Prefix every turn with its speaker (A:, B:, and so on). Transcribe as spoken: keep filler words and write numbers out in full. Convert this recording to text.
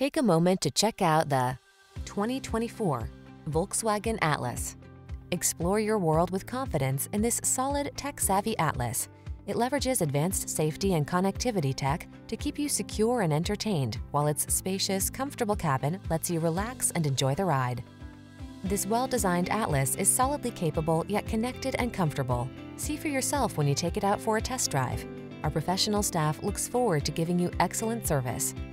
A: Take a moment to check out the twenty twenty-four Volkswagen Atlas. Explore your world with confidence in this solid, tech-savvy Atlas. It leverages advanced safety and connectivity tech to keep you secure and entertained, while its spacious, comfortable cabin lets you relax and enjoy the ride. This well-designed Atlas is solidly capable yet connected and comfortable. See for yourself when you take it out for a test drive. Our professional staff looks forward to giving you excellent service.